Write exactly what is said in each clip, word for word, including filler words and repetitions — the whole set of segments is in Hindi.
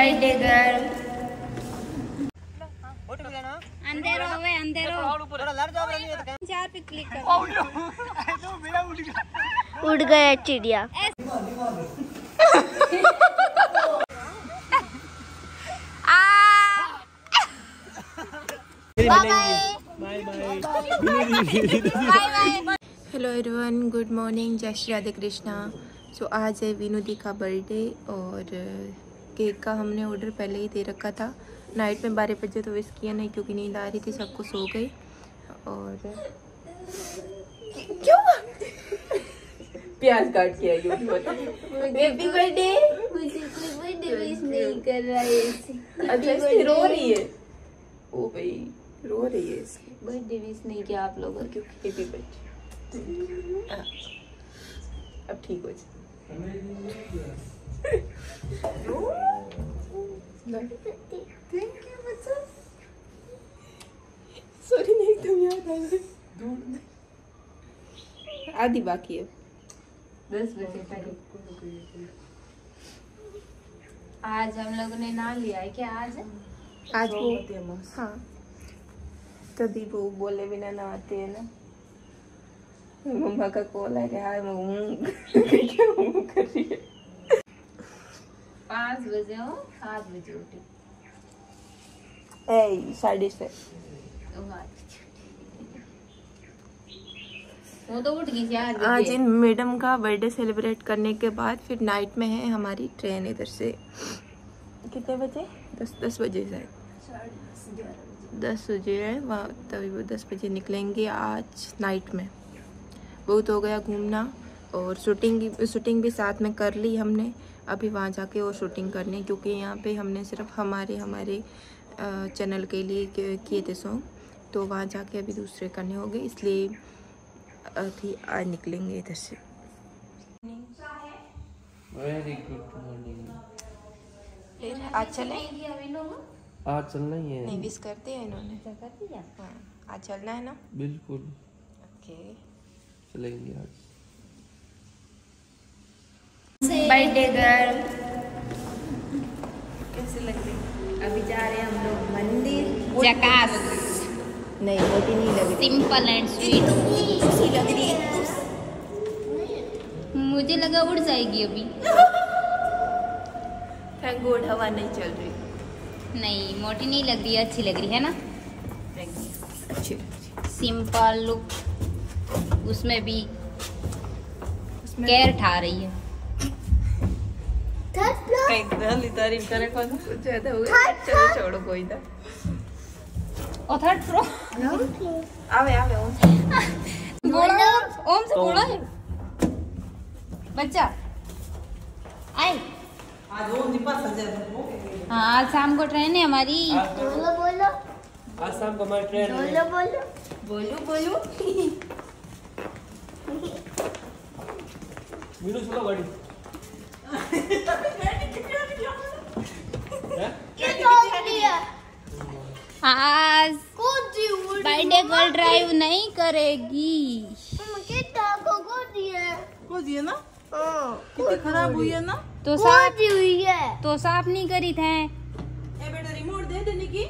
Birthday girl. अंधेरो हुए अंधेरो चार पे क्लिक कर। उड़ गया चिड़िया। हेलो एवरीवन, गुड मॉर्निंग, जय श्री राधे कृष्णा। सो आज है विनू दी का बर्थडे और केक का हमने ऑर्डर पहले ही दे रखा था। नाइट में बारह बजे तो विश किया नहीं क्योंकि नींद आ रही थी, सबको सो गई। और क्यों प्याज काट के आई हो? Happy birthday. मुझे कोई बर्थडे विश नहीं कर रहा है। अभी रो रही है। ओ भाई रो रही है, इसकी बर्थडे विश नहीं किया आप लोगों को। Happy birthday. अब ठीक हो जाए। थैंक यू बच्चा। सॉरी नहीं तुम याद आ गए। आधी बाकी है। दस बजे पहले आज हम लोगों ने ना लिया है क्या? आज आज वो हाँ तभी वो बोले बिना ना आते हैं ना। मम्मा का कॉल है यार, मैं क्या कर रही है। पाँच बजे हो, सात बजे उठी। ए साढ़े से वो तो उठ गई थी आज। आज इन मैडम का बर्थडे सेलिब्रेट करने के बाद फिर नाइट में है हमारी ट्रेन इधर से। कितने बजे? दस दस बजे से दस बजे है वहाँ, तभी वो दस बजे निकलेंगे आज नाइट में। बहुत हो गया घूमना और शूटिंग भी शूटिंग भी साथ में कर ली हमने। अभी वहाँ जाके और शूटिंग करनी है क्योंकि यहाँ पे हमने सिर्फ हमारे हमारे चैनल के लिए किए थे सॉन्ग, तो वहाँ जाके अभी दूसरे करने होंगे, इसलिए अभी आज निकलेंगे इधर से। Very good morning. फिर आज चले? आज चलना ही है। नहीं विश करते हैं इन्होंने। हाँ आज चलना है ना? बिल्कुल ओके चलेंगे आज। बर्थडे गर्ल कैसे लग रही? अभी जा रहे हैं हम लोग मंदिर। जकास नहीं मोटी नहीं लग रही, सिंपल एंड स्वीट खुशी लग रही है। मुझे लगा उड़ जाएगी अभी। थैंक गॉड हवा नहीं चल रही। नहीं मोटी नहीं लग रही है, अच्छी लग रही है ना। अच्छी सिंपल लुक, उसमें भी केयर ठा रही है। तारीफ करे कौन कुछ ज्यादा हो गया। चलो छोड़ो कोई ना। और थर्ड फ्लो आवे आवे ओम बोलो, ओम से बोला है बच्चा आए। आज ओम दीपा सजा दो। हाँ आज शाम को ट्रेन है हमारी। बोलो बोलो आज शाम को हमारी ट्रेन है। बोलो बोलो बोलू बोलू मीनू सुनो गाड़ी। आज बर्थडे गर्ल ड्राइव नहीं करेगी। को दिए ना? कितनी खराब हुई है ना? तो साफ हुई है तो साफ नहीं करी थे। ए बेटा रिमोट दे देने की।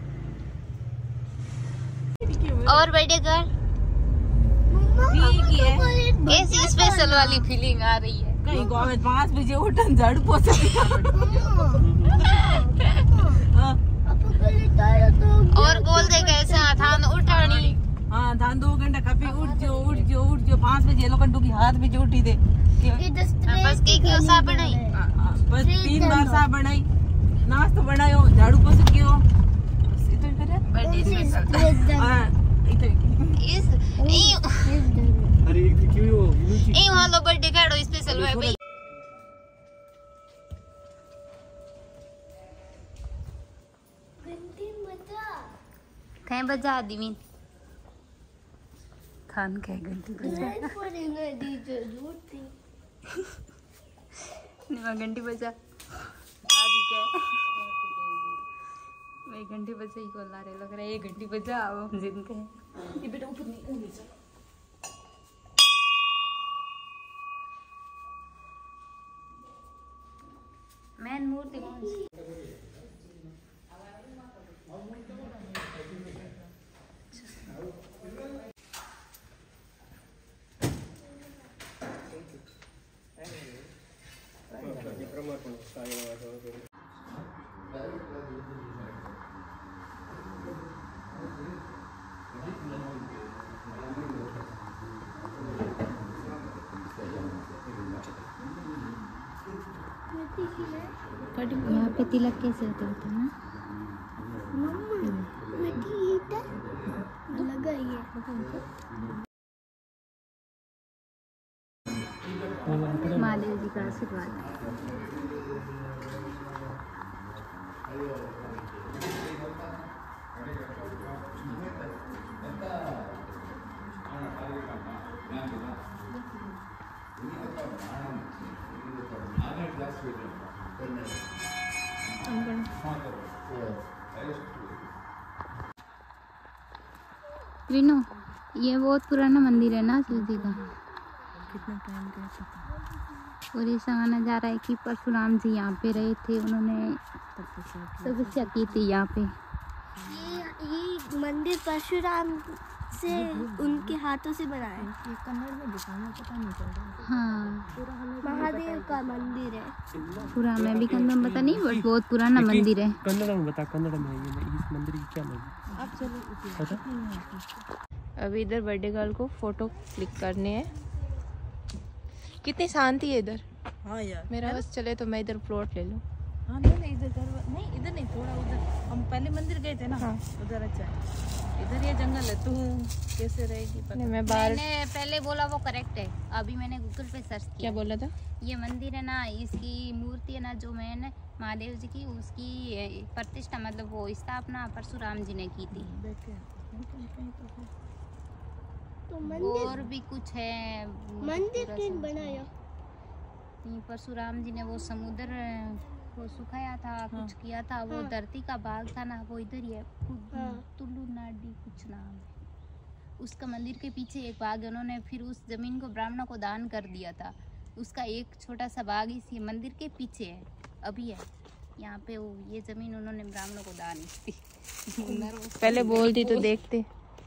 और बर्थडे गर्ल ठीक है। कैसी स्पेशल वाली फीलिंग आ रही है? कहीं गाँव में पाँच बजे उठन झाड़ू पोछा। और बोल दे कैसे थान उठानी। हाँ धान दो घंटा खपे। उठ जो उठ जो उठ जो पाँच बजे लोग की हाथ में जो उठी दे। बस केक की सा बनाई। बस तीन बार सा बनाई, नाश्ता बनायो, झाड़ू पोछा कियो। बस इतना ही करे। बर्थडे स्पेशल हाँ इतना ही। इस अरे क्यों हो? ए वहां लो बर्थडे काढो स्पेशल है भाई। कहीं बजा दिमीन खान कह घंटी बजा निमा घंटी बजा आदि के मैं घंटी बजा ही को ला रहे लग रहा है। एक घंटी बजा आओ जिनके ये बेटा ऊपर नहीं ऊपर जा। मेन मूर्ति कौन सी? यहाँ पे तिलक कैसे होते होते हैं ना। महादेव जी का आशीर्वाद। रीनू, ये बहुत पुराना मंदिर है ना शिव जी का। कितना टाइम का पता। और ऐसा माना जा रहा है कि परशुराम जी यहाँ पे रहे थे, उन्होंने तपस्या की थी यहाँ पे। ये ये मंदिर परशुराम से उनके हाथों से बना है। ये कन्नड़ में दिखाना पता नहीं चल रहा। हाँ, महादेव का मंदिर है। पूरा मैं भी कन्नड़ पता नहीं, बट बहुत पुराना मंदिर है। कन्नड़ में बता, कन्नड़ में ये इस मंदिर की क्या नाम है? अब चलो पता? अभी इधर बर्थडे गर्ल को फोटो क्लिक करने हैं। कितनी शांति है इधर। हाँ यार, मेरा बस चले तो मैं इधर प्लॉट ले लूँ। हाँ नहीं नहीं इधर घर नहीं, इधर नहीं, थोड़ा उधर। हम पहले मंदिर गए थे ना, हाँ। उधर अच्छा है। इधर ये जंगल है, तू कैसे रहेगी पता नहीं, मैं बाहर। मैंने पहले बोला वो करेक्ट है, अभी मैंने गूगल पे सर्च किया। क्या बोला था? ये मंदिर है ना, इसकी मूर्ति है ना जो मैंने महादेव जी की, उसकी प्रतिष्ठा मतलब वो स्थापना परशुराम जी ने की थी। बैठ के तो मंदिर और भी कुछ है। मंदिर किन बनाया? ये परशुराम जी ने वो समुद्र को सुखाया था, हाँ। कुछ किया था। वो हाँ। धरती का भाग था ना, वो इधर ही है। हाँ। तुल्लू नाडी कुछ नाम है उसका। मंदिर के पीछे एक भाग है, उन्होंने फिर उस जमीन को ब्राह्मणों को दान कर दिया था। उसका एक छोटा सा भाग इसी मंदिर के पीछे है, अभी है यहाँ पे। वो ये जमीन उन्होंने ब्राह्मणों को दान की थी। पहले बोलती तो देखते।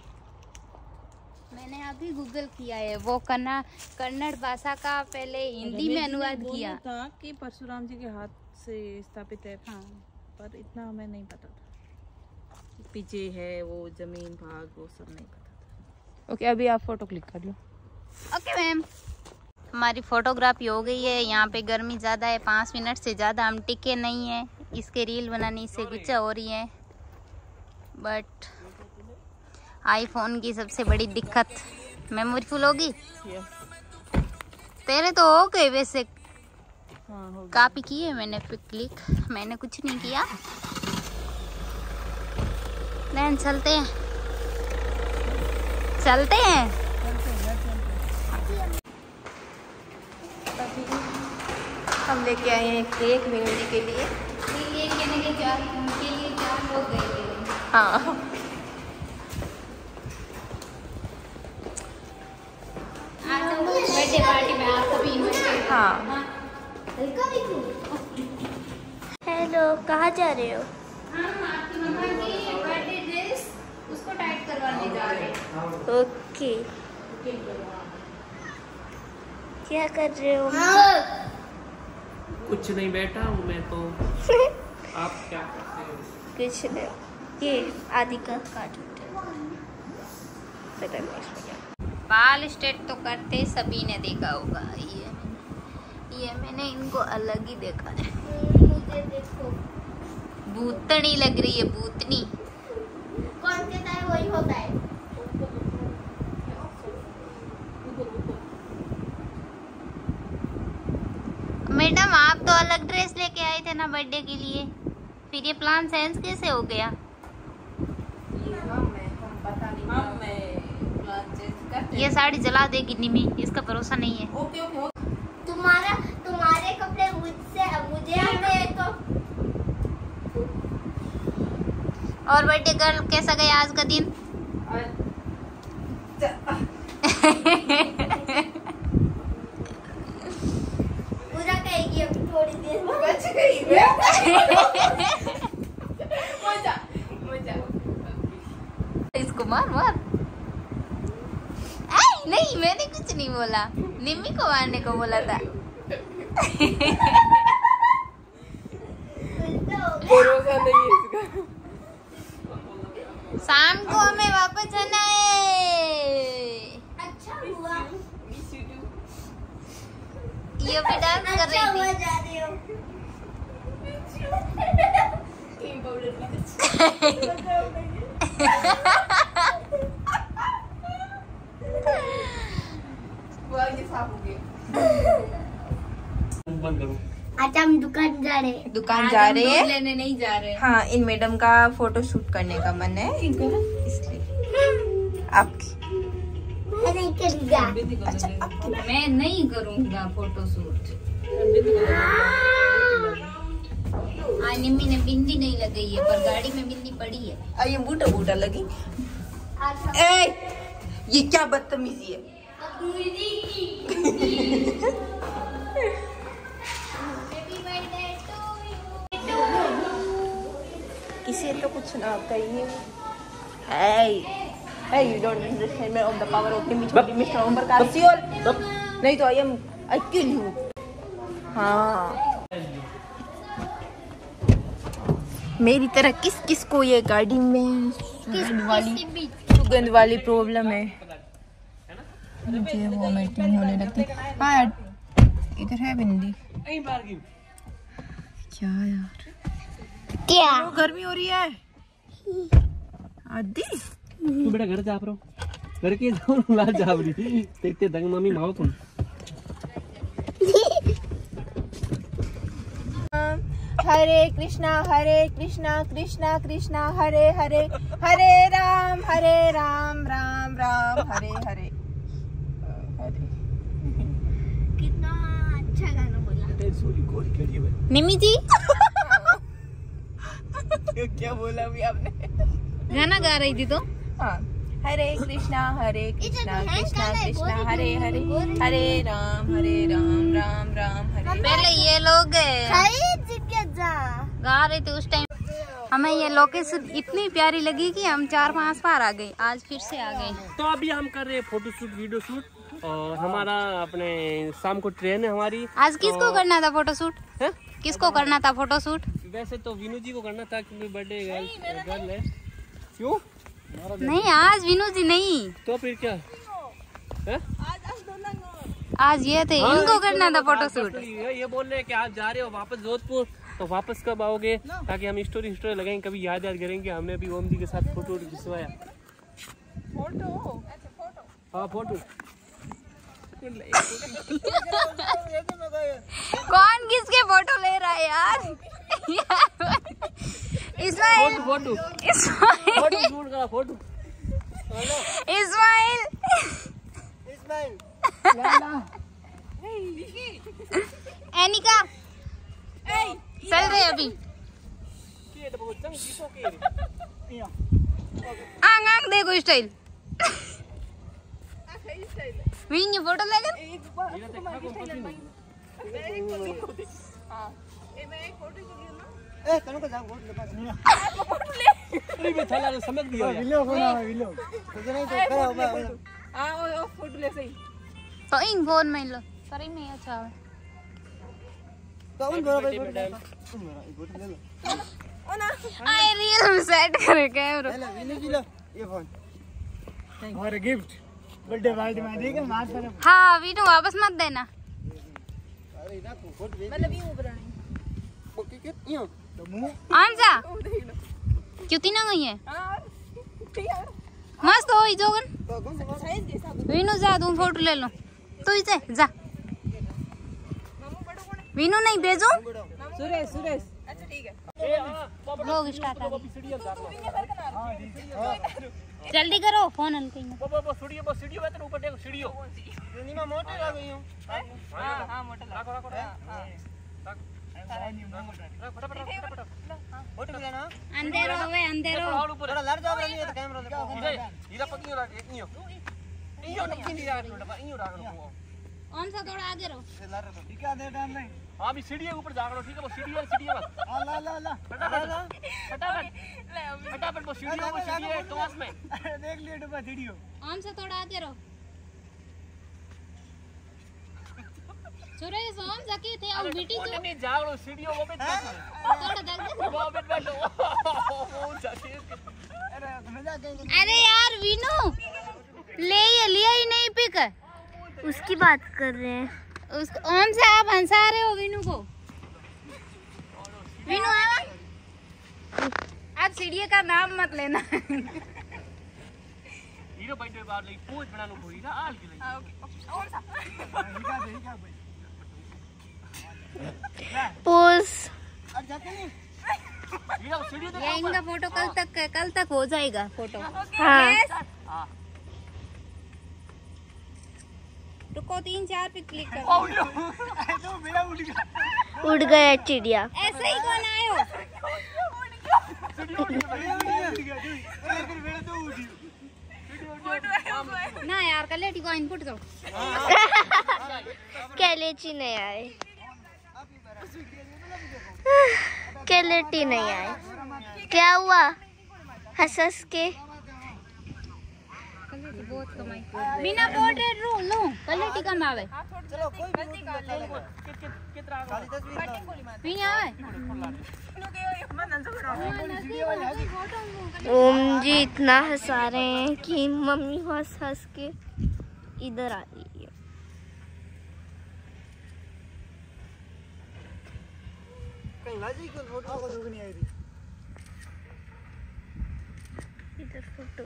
मैंने अभी गूगल किया है, वो कन्ना कन्नड़ भाषा का पहले हिंदी में अनुवाद किया था कि परशुराम जी के हाथ से स्थापित है। हाँ। पर इतना हमें नहीं पता था। पीछे है वो जमीन भाग, वो सब नहीं पता था। ओके, अभी आप फोटो क्लिक कर लो। ओके मैम, हमारी फोटोग्राफी हो गई है। यहाँ पे गर्मी ज़्यादा है, पाँच मिनट से ज़्यादा हम टिके नहीं हैं। इसके रील बनाने से गुस्सा हो रही है, बट आईफोन की सबसे बड़ी दिक्कत मेमोरी फुल होगी। तेरे तो हो गए वैसे। हाँ, हो कॉपी की है मैंने फिर क्लिक, मैंने कुछ नहीं किया। लेन चलते हैं चलते हैं हम लेके आए हैं केक मीनू के लिए। ये कहने के चार उनके लिए चार लोग गए थे। हाँ, आज बर्थडे पार्टी में आपको भी इनवाइट। हाँ। हेलो, कहाँ जा रहे हो? हम आपकी मम्मा की बर्थडे ड्रेस उसको टाइट करवाने जा रहे हैं। ओके। क्या कर रहे हो? कुछ नहीं, बैठा हूँ मैं तो। आप क्या करते हो? कुछ नहीं। ये आदि का काट पता नहीं इसमें क्या। बाल स्ट्रेट तो करते सभी ने देखा होगा। ये ये मैंने इनको अलग ही देखा है। मुझे देखो, भूतनी लग रही है, भूतनी। कौन कहता है वही होता है। मैडम आप तो अलग ड्रेस लेके आए थे ना बर्थडे के लिए, फिर ये प्लान चेंज कैसे हो गया? हम मैं प्लान चेंज करते हैं। ये साड़ी जला देगी निमी, इसका भरोसा नहीं है। Okay okay okay. तुम्हारा तुम्हारे कपड़े मुझसे मुझे आते हैं तो। और बर्थडे गर्ल कैसा गया आज का दिन? पूरा कहेगी अभी थोड़ी देर में। बच गई मजा मजा। इसको मार मार। आई, नहीं मैंने कुछ नहीं बोला, निम्मी को मारने को बोला था। भरोसा नहीं है इसका। शाम को हमें वापस जाना है। अच्छा हुआ। ये भी डांस कर अच्छा रही हुआ थी। जा रहे हो। बंद करो। अच्छा हम दुकान जा रहे हैं। दुकान जा रहे हैं, लेने नहीं जा रहे। हाँ इन मैडम का फोटो शूट करने का मन है इसलिए। आपकी नहीं करेगा। अच्छा आपकी मैं नहीं करूँगा फोटो शूट। हाँ निम्मी ने बिंदी नहीं लगाई है पर गाड़ी में बिंदी पड़ी है। आ, ये बूटा बूटा लगी। ए, ये क्या बदतमीजी है। किसी तो कुछ ना कहिए। Hey, hey, you don't understand me of the power of the Mister Omar Kasiol. नहीं तो I am, I kill you. हाँ। मेरी तरह किस किस को ये गाड़ी में सुगंध वाली सुगंध वाली प्रॉब्लम है। मुझे वोमिटिंग होने लगती। हाँ इधर है बिंदी। क्या यार क्या गर्मी हो रही है आदि। तू बेटा घर जा रहा घर के जाओ ला जा रही देखते दंग मम्मी माओ तुम। हरे कृष्णा हरे कृष्णा कृष्णा कृष्णा हरे हरे हरे राम हरे राम राम राम हरे हरे हरे। कितना अच्छा गाना बोला निम्मी जी क्या बोला अभी आपने। गाना गा रही थी तो। हाँ हरे कृष्णा हरे कृष्णा कृष्णा कृष्णा हरे हरे हरे राम हरे राम राम राम हरे। पहले ये लोग जा गा रहे थे उस टाइम। हमें ये लोकेशन इतनी प्यारी लगी कि हम चार पांच बार आ गए। आज फिर से आ गए। तो अभी हम कर रहे हैं फोटो शूट वीडियो शूट और हमारा अपने शाम को ट्रेन है हमारी। आज किसको करना था फोटो शूट? है? किसको करना था फोटो शूट? वैसे तो विनू जी को करना था क्योंकि बर्थडे गर्ल है। क्यों नहीं आज विनू जी नहीं। तो फिर क्या है? आज ये थे हाँ, इनको करना था फोटो शूट। ये ये बोल रहे हैं कि आप जा रहे हो वापस जोधपुर तो वापस कब आओगे ताकि हम स्टोरी स्टोरी लगाएंगे कभी याद याद करेंगे हमने भी ओम जी के साथ फोटो खिंचवाया। फोटो हाँ फोटो कौन किसके फोटो ले रहा है यार? Smile photo smile photo shoot करा फोटो इस्माइल एनिका चल रहे अभी। आंग आंग देखो स्टाइल। विन ये फोटो लेगा। समझ गया तो इन फोन में लो पर इन नहीं अच्छा है। आई रील में सेट करे कैमरा। हमारे गिफ्ट बर्थडे पार्टी में देगा मार पर। हाँ वीनू वापस मत देना। मतलब यूं बनानी आंजा क्यों तीना गई है मस्त हो जोगन। वीनू जा तुम फोटो ले लो तू ही से जा। वीनू नहीं भेजो सुरेश सुरेश। अच्छा ठीक है लोग स्टार्ट जल्दी करो फोन हल्के में। वो सीढ़ियों वो सीढ़ियों है तो ऊपर देखो सीढ़ियों नीमा मोटे लग गई हूं। हां हां मोटे रखो रखो हां फटाफट फटाफट फोटो लेना अंधेरो होवे अंधेरो और ऊपर थोड़ा लड़ जाओ नहीं तो कैमरा देखो इधर पकियो रख एक नियो इयो नहीं नहीं रख लो इयो रख लो। कौन सा थोड़ा आगे रहो। ठीक है दे टाइम नहीं। हां भी सीढ़ी के ऊपर जा करो ठीक है वो सीढ़ी है सीढ़ी है बस। हां ला ला ला फटाफट फटाफट फटाफट वो सीढ़ी है वो सीढ़ी है क्लास में देख लियो डब्बा वीडियो। कौन सा थोड़ा आगे रहो। सुरेश ओम जाके थे और बेटी तो नहीं जा करो सीढ़ियों वो पे थोड़ा देख दे वो पे बैठो वो जाके अरे मजा करेंगे। अरे यार वीनू ले ये लिया ही नहीं पिक। उसकी बात कर रहे हैं। उस ओम से आप हंसा रहे हो वीनू को। वीनू आवा सीढ़ी का नाम मत लेना। हीरो बैठे बाहर ले पोज बनानो पड़ी ना आल के लिए। और सा पोज ये इनका फोटो कल तक कल तक हो जाएगा फोटो। हाँ रुको तीन चार पे क्लिक कर। उड़ गया चिड़िया। ऐसे ही कौन आयो? ना यार कलेटी को इनपुट करो। कैलेटी नहीं आए, कैलेटी नहीं आए। क्या हुआ? हंस हंस के बहुत कमाई बिना बॉर्डर रो लो कलेटी कम आवे। बिना आवे ओम जी इतना हंसा रहे हैं कि मम्मी हंस हंस के इधर आ रही है। इधर फोटो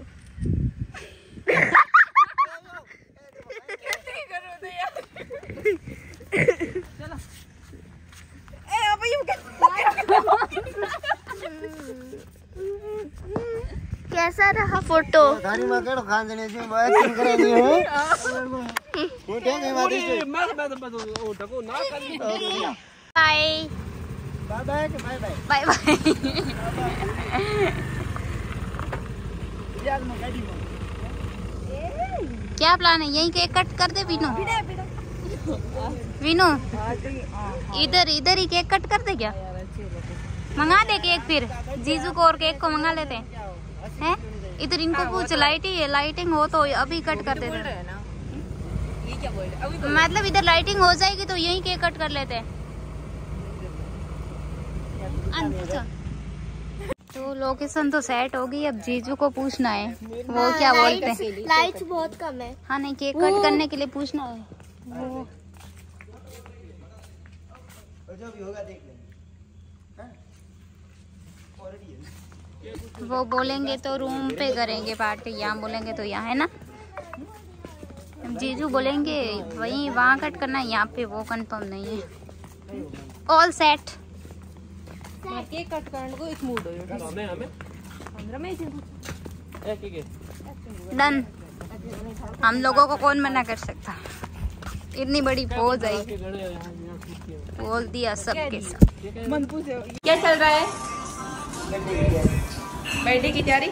कैसा रहा फोटो? धानी में केड़ो खान देने जी बात करनी है। वो क्या है मादी से मैं मैं तो बस वो टको ना कर। Bye bye bye bye bye bye bye. यार मैं गाड़ी में क्या प्लान है? यहीं केक कट कर दे विनो। विनो इधर इधर ही केक कट कर दे क्या? मंगा दे केक फिर जीजू को और केक को मंगा लेते हैं हैं? इधर इनको पूछ लाइटिंग है, लाइटिंग हो तो अभी कट कर देते हैं। मतलब इधर लाइटिंग हो जाएगी तो यहीं केक कट कर लेते हैं। अच्छा तो लोकेशन तो सेट हो गई, अब जीजू को पूछना है वो क्या बोलते हैं। लाइट्स बहुत कम है। हाँ नहीं केक कट करने के लिए पूछना है वो। जो भी होगा देख लेंगे। वो बोलेंगे तो रूम पे करेंगे पार्टी, यहाँ बोलेंगे तो यहाँ है ना। जीजू बोलेंगे वहीं वहाँ कट करना है, यहाँ पे वो कंफर्म नहीं है। ऑल सेट केक कट करने को एक मूड हो हमें हमें रमेश ए ठीक है डन। हम लोगों को कौन मना कर सकता? इतनी बड़ी पोज आई, बोल दिया सबके सब। क्या चल रहा है? बर्थडे की तैयारी?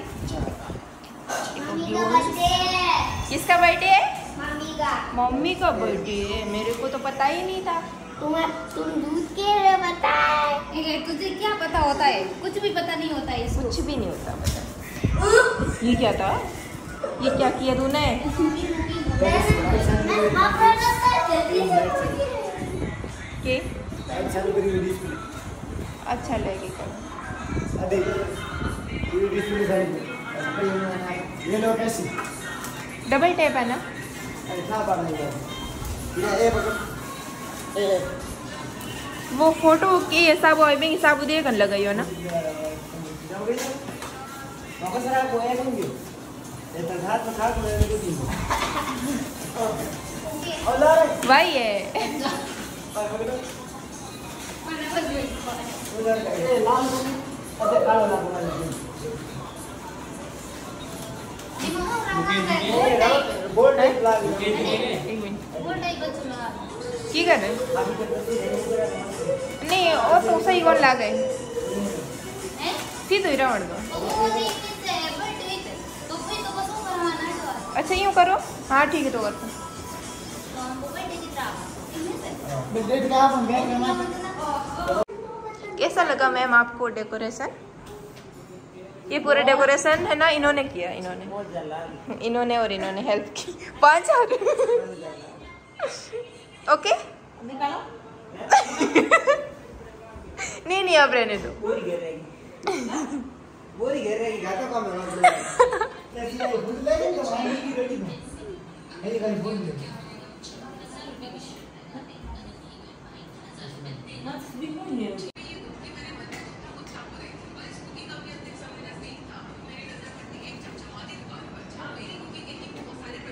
किसका बर्थडे है? मम्मी का। मम्मी का बर्थडे है, मेरे को तो पता ही नहीं था। तुम तुम दूध के लिए बताए। तुझे क्या पता होता है? कुछ भी पता नहीं होता है इसको। कुछ भी नहीं होता पता। ये क्या था? ये क्या किया तूने? के? अच्छा लगेगा। ये लो कैसी डबल टैप है ना? वो फोटो के हिसाब में हिसाब दे कर लगाई हो ना? वही है। की कर रहे? नहीं वो तो सही कौन ला गए थी तो इरा दो। अच्छा यूँ करो। हाँ ठीक है तो कर। कैसा लगा मैम आपको डेकोरेशन? ये पूरा डेकोरेशन है ना इन्होंने किया, इन्होंने इन्होंने और इन्होंने हेल्प की। पाँच हजार ओके नहीं नहीं अब रहने दो।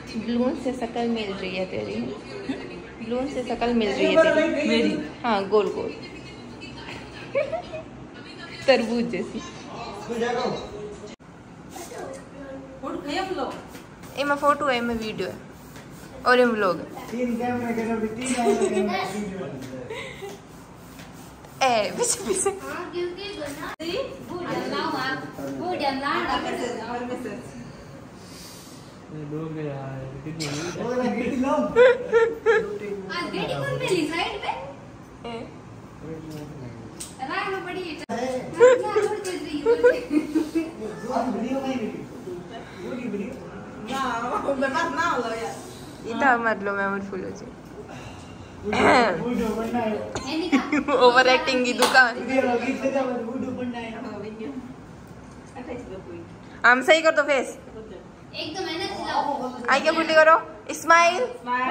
ब्लून से शक्ल मिल रही है तेरी, ब्लून से शक्ल मिल रही है तेरी मेरी। हाँ गोल गोल तरबूज जैसी। ए में फोटो है, में वीडियो है और में व्लॉग तीन कैमरा के नंबर तीन ए पीछे पीछे। लोग यार कितनी बोला गिट्टी लो आज गेटी कौन मिली साइड पे राय में पड़ी है क्या छोड़ के रही है वीडियो में वीडियो वीडियो ना मेरे पास ना हो यार इतना मतलब मेमोरी फुल हो जाए। वीडियो बनना है ओवर एक्टिंग की दुकान। वीडियो गीत का वीडियो बनना है। हम सही कर दो फेस, एक तो मैंने चलाओ आई क्या बुली करो, स्माइल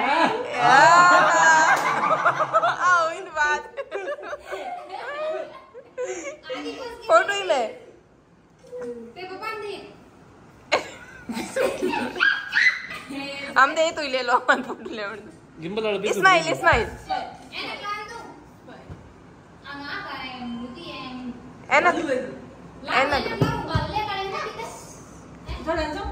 आओ इन बात फोटो ही ले पे पापा दे हम दे तू ही ले लो हम फोटो ले गिम्बल वाला दे स्माइल स्माइल एना कान दो आंगा का है मुदी है एना एना ना बाले करेंगे कितने थोड़ा सा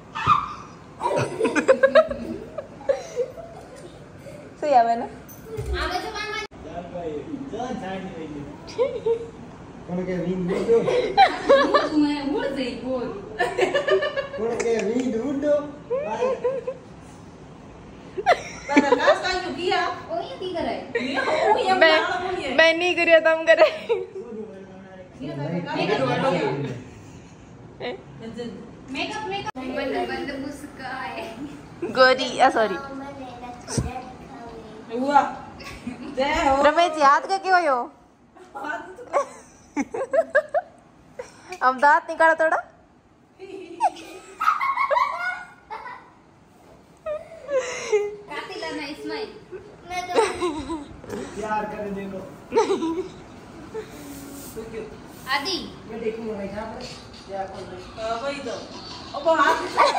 सही आवे ना आगे जो मान जान जान नहीं कौन के वीडियो तुम्हें मुड़ गई बोल कौन के वीडियो मैंने लास्ट टाइम जो किया ओ ये की कर रहा है मैं मैं नहीं करिया तुम करे मेकअप मेकअप बंद बंद मुस्काए गोरी आ सॉरी हुआ जय हो रमेश याद का क्यों हो अब दांत निकाला थोड़ा काटी लेना स्माइल मैं तो प्यार करे देखो आदि मैं देखूंगा भाई यहां पर क्या कर रहे वही तो अब हाथ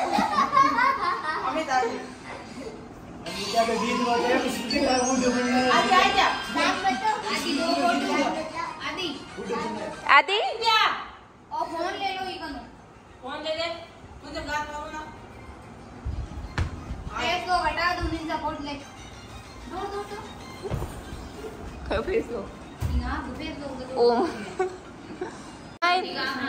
हमें दादी अभी क्या तो गीत बजा है उसके का वीडियो बनना है। आदि आ जा नाम बताओ आदि दो फोटो आदि आदि क्या और फोन ले लो इकनो फोन ले ले मुझे गात मारो ना फेस को हटा दो निंजा फोट ले दो दो दो फेस लो ना फेस लो ओम हां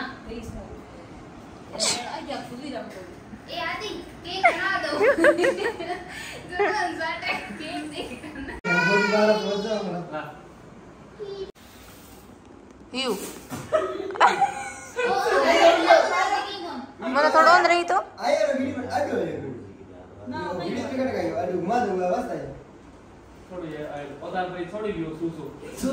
आजा खुली रख ए आदि केक बना दो जरूर जाटे केक देखना बहुत बार बोल जाऊंगा हां यू ओ મને થોડો અંદ રહી તો आया रे वीडियो में आ गयो ना वीडियो पे कट गयो अरे घुमा दूंगा बस आए थोड़ी ये पता भाई थोड़ी भी हो सुसु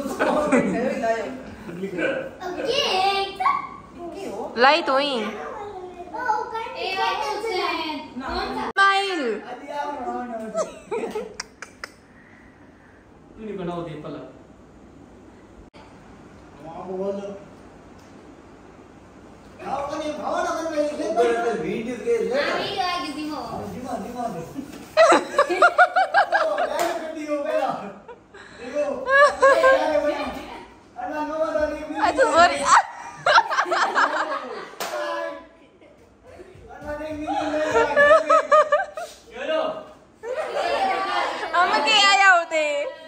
केक लाई तो ही ए आई तो से कौन सा स्माइल तू नहीं बनाओ दे पला वहां बोलो आओ कने भावना बन गई ऊपर तो वीडियो के ले आदि आ किसी हो दिमा दिमा दे ओ लाइव वीडियो मेरा देखो अन्ना नो बता नहीं अच्छा सॉरी अन्ना नहीं मिली चलो हम के आया होते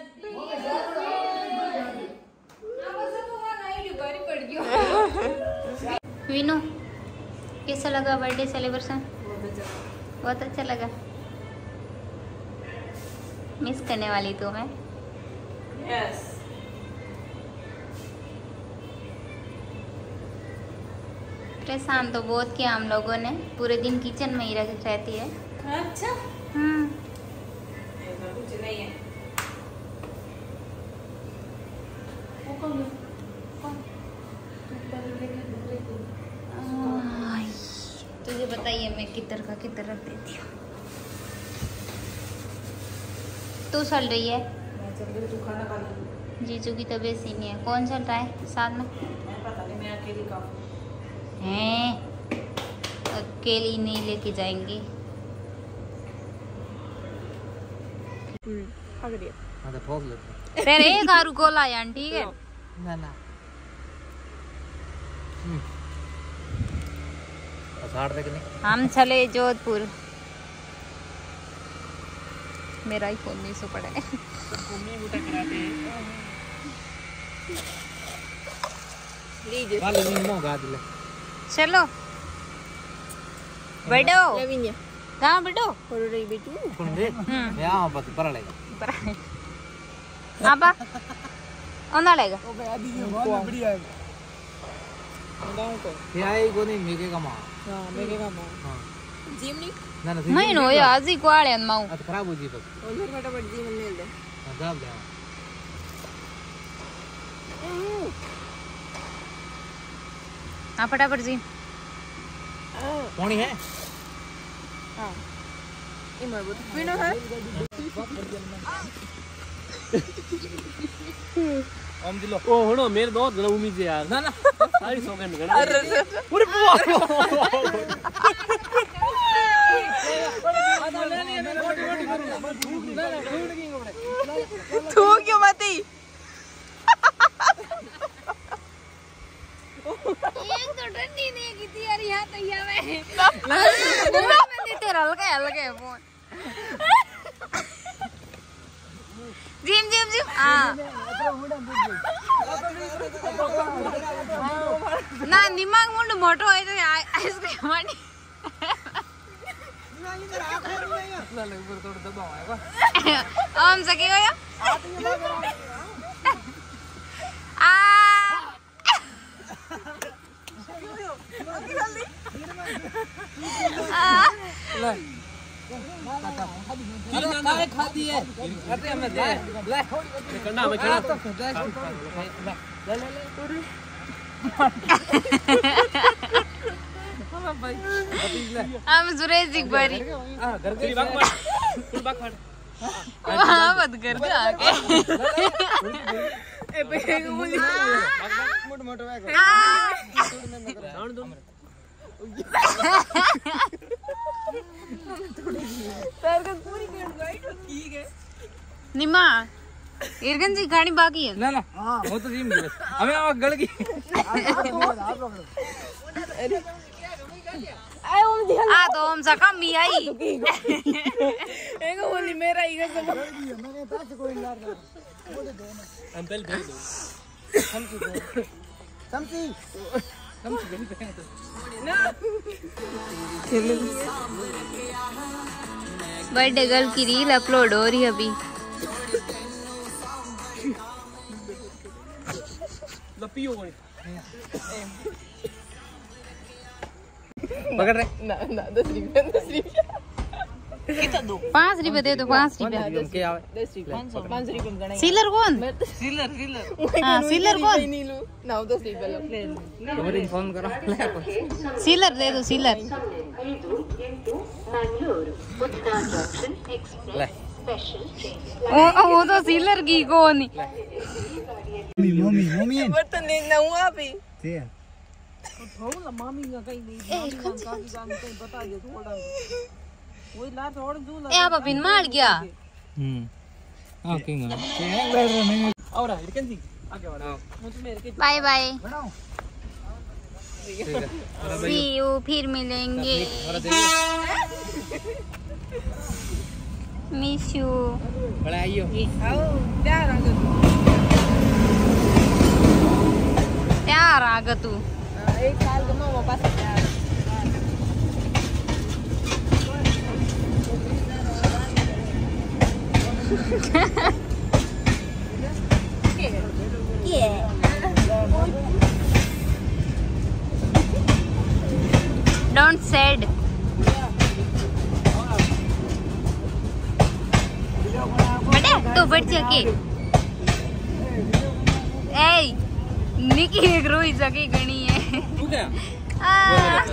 वीनू कैसा लगा बर्थडे सेलिब्रेशन? बहुत अच्छा लगा। मिस करने वाली तो मैं। यस परेशान तो बहुत किया हम लोगों ने, पूरे दिन किचन में ही रह- रहती है। अच्छा हम्म ऐसा कुछ नहीं है वो कौन है? कौन? आय, तुझे बताइए मैं किधर का किधर रख देती हूँ। तू चल रही है, मैं चल रही हूँ, तू खाना खा ले जीजू की तबीयत सही नहीं है। कौन चल रहा है साथ में? मैं पता नहीं मैं अकेली काफी हैं अकेली नहीं लेके जाएंगे। पकड़िए हां तो ठोक ले तेरे एक आरू कोला यान ठीक है ना ना साठ तक नहीं हम चले जोधपुर मेरा ही फोन नहीं सो पड़ा है घूमने बूटा कराते हैं लीजिए वाले नहीं मोगा दिले चलो बैठो रविन्या कहाँ बैठो पड़ रही बेटू कौन दे यहां बस पर ले आपा ओंदा लेगा ओ भाई अभी ये बहुत बढ़िया है गांव को ये आई को नहीं मेके का मां हां मेरे का मां हां जिमनी ना ना मैं नो या आज ही क्वाले माऊ अब खराब हो जी बस उधर फटाफट जीवन ले ले हां दाब दे हां फटाफट जी पानी है हां इमर वो पीनो है ओम दिलो ओ हणो मेरे बहुत जरा उम्मीद है यार ना ना सारी सौगंध कर अरे पूरे बुआ तू क्यों मती एक तो डंडी नहीं की थी यार यहां तो यहां में मैंने तेरा हल्का हल्का फोन जिम जिम जिम हां ना दिमाग मुंड मोटो है तो आइसक्रीम वाली ना ले ऊपर थोड़ा दबाओ ओम सकी गया आ अरे काय खाती है अरे हमें दे ले करना मैं खड़ा ले ले ले भाई हम सुरेश जी बारी हां घर के बाग फाड़ पूरे बाग फाड़ वहां मत कर के आके ए बेग बोली मोट मोट बैग राउंड दो सर का पूरी गेट गाइड ठीक है निमा इरगन जी गाड़ी बाकी है ना ना हां वो तो जिम बस हमें आ गड़ की आए ओम दी आ तो हम सा कम भी आई एक बोली मेरा ही सब मैंने पास कोई ला रहा हम पहले भेज दो समझी समझी बर्थडे गर्ल की रील अपलोड हो रही है अभी लपियो कोई पकड़ रहे ना ना दस रुपये दस रुपये कितना दो पाँच रुपए दे दो पाँच रुपए क्या दस रुपये पाँच रुपये में गणा सीलर कौन सीलर सीलर हाँ सीलर कौन नहीं लूं ना दस रुपये लो तुम्हारे फोन करो ले सीलर दे दो सीलर ले वो वो तो सीलर की कौन मम्मी मम्मी बर्तन लेना हुआ भी ते थोड़ा मामी का कहीं नहीं मामी का काकी का कहीं बता दे थोड़ा वही ला थोड़ा दूर ए आप पिन मार गया हम्म ओके ना और इरकन जी आगे बढ़ो मुझे मेरे के बाय बाय बनाओ सी यू फिर मिलेंगे मिस यू बड़ा आइयो आओ प्यार आ गया प्यार आ गया तू एक साल का मामा पास प्यार डोंट सैड बड़े तो बढ़ सके ए निकी एक रोई सकी गणी है तू क्या आ,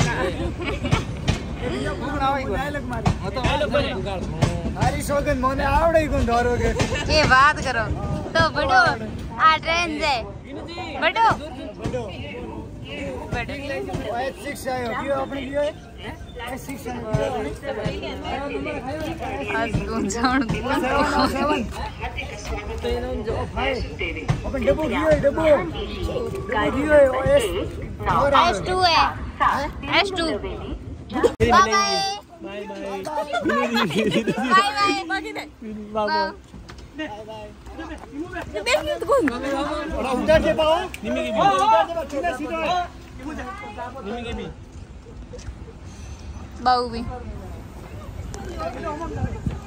हरी सौगंध मोने आवड़े कोन धरोगे ये बात करो तो बड़ो आ ट्रेन से बड़ो बड़े सिक्स आयो क्यों अपने लिए सिक्स आयो आज कौन जान अपन डब्बू कियो डब्बू गाड़ी है ओएस एस टू है S two bye bye bye bye bye bye और उधर से पाओ निमी के भी सीधा सीधा निमी के भी बाऊ भी